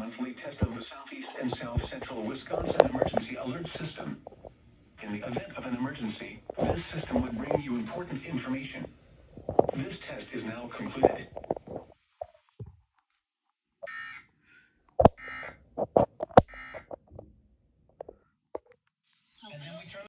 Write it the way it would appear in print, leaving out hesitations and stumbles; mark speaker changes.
Speaker 1: monthly test of the southeast and south central Wisconsin emergency alert system.